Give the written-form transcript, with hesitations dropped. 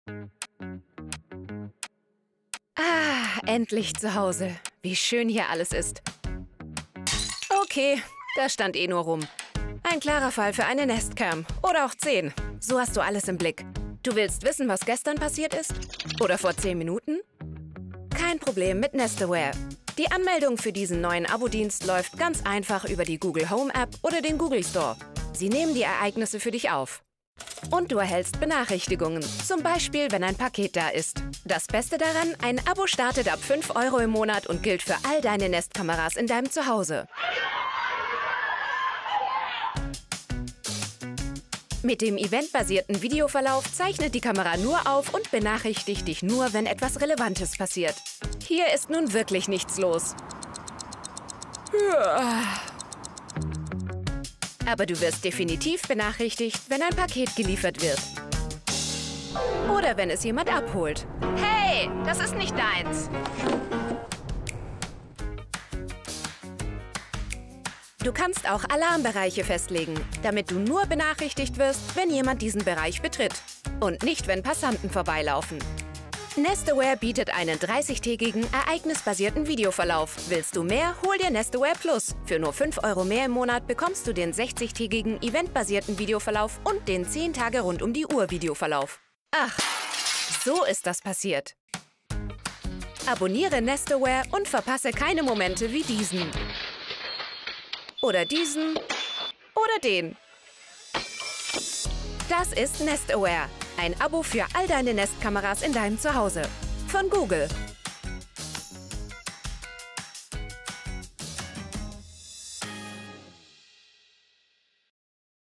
Ah, endlich zu Hause. Wie schön hier alles ist. Okay, da stand eh nur rum. Ein klarer Fall für eine Nestcam. Oder auch 10. So hast du alles im Blick. Du willst wissen, was gestern passiert ist? Oder vor 10 Minuten? Kein Problem mit Nestaware. Die Anmeldung für diesen neuen Abo-Dienst läuft ganz einfach über die Google Home App oder den Google Store. Sie nehmen die Ereignisse für dich auf. Und du erhältst Benachrichtigungen, zum Beispiel, wenn ein Paket da ist. Das Beste daran, ein Abo startet ab 5 € im Monat und gilt für all deine Nest-Kameras in deinem Zuhause. Mit dem eventbasierten Videoverlauf zeichnet die Kamera nur auf und benachrichtigt dich nur, wenn etwas Relevantes passiert. Hier ist nun wirklich nichts los. Aber du wirst definitiv benachrichtigt, wenn ein Paket geliefert wird. Oder wenn es jemand abholt. Hey, das ist nicht deins. Du kannst auch Alarmbereiche festlegen, damit du nur benachrichtigt wirst, wenn jemand diesen Bereich betritt. Und nicht, wenn Passanten vorbeilaufen. Nestaware bietet einen 30-tägigen, ereignisbasierten Videoverlauf. Willst du mehr, hol dir Nestaware Plus. Für nur 5 € mehr im Monat bekommst du den 60-tägigen, eventbasierten Videoverlauf und den 10 Tage rund um die Uhr Videoverlauf. Ach, so ist das passiert. Abonniere Nestaware und verpasse keine Momente wie diesen. Oder diesen. Oder den. Das ist Nestaware. Ein Abo für all deine Nestkameras in deinem Zuhause. Von Google.